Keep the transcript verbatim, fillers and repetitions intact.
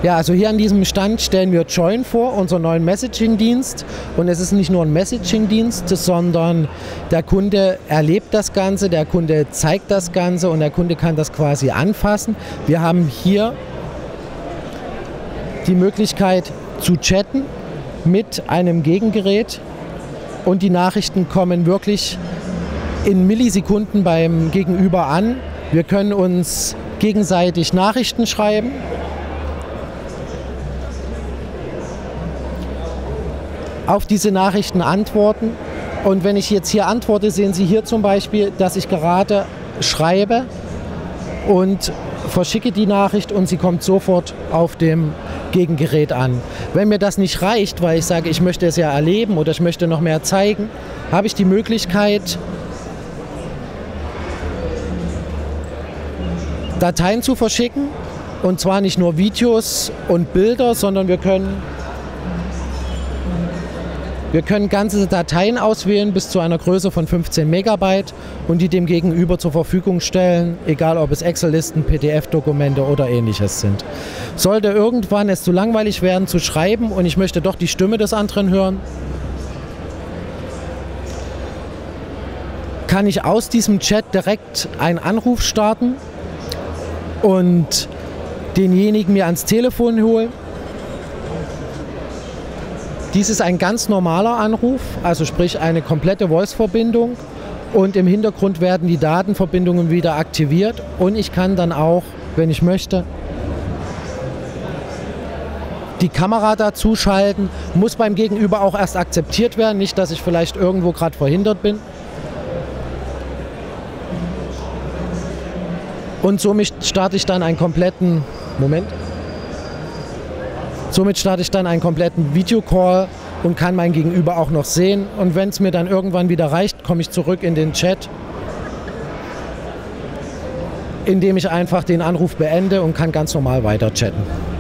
Ja, also hier an diesem Stand stellen wir Join vor, unseren neuen Messaging-Dienst. Und es ist nicht nur ein Messaging-Dienst, sondern der Kunde erlebt das Ganze, der Kunde zeigt das Ganze und der Kunde kann das quasi anfassen. Wir haben hier die Möglichkeit zu chatten mit einem Gegengerät und die Nachrichten kommen wirklich in Millisekunden beim Gegenüber an. Wir können uns gegenseitig Nachrichten schreiben. Auf diese Nachrichten antworten. Und wenn ich jetzt hier antworte, sehen Sie hier zum Beispiel, dass ich gerade schreibe und verschicke die Nachricht und sie kommt sofort auf dem Gegengerät an. Wenn mir das nicht reicht, weil ich sage, ich möchte es ja erleben oder ich möchte noch mehr zeigen, habe ich die Möglichkeit, Dateien zu verschicken. Und zwar nicht nur Videos und Bilder, sondern wir können Wir können ganze Dateien auswählen bis zu einer Größe von fünfzehn Megabyte und die dem Gegenüber zur Verfügung stellen, egal ob es Excel-Listen, P D F-Dokumente oder ähnliches sind. Sollte irgendwann es zu langweilig werden zu schreiben und ich möchte doch die Stimme des anderen hören, kann ich aus diesem Chat direkt einen Anruf starten und denjenigen mir ans Telefon holen. Dies ist ein ganz normaler Anruf, also sprich eine komplette Voice-Verbindung und im Hintergrund werden die Datenverbindungen wieder aktiviert und ich kann dann auch, wenn ich möchte, die Kamera dazu schalten, muss beim Gegenüber auch erst akzeptiert werden, nicht, dass ich vielleicht irgendwo gerade verhindert bin. Und somit starte ich dann einen kompletten, Moment, somit starte ich dann einen kompletten Videocall und kann mein Gegenüber auch noch sehen. Und wenn es mir dann irgendwann wieder reicht, komme ich zurück in den Chat, indem ich einfach den Anruf beende und kann ganz normal weiter chatten.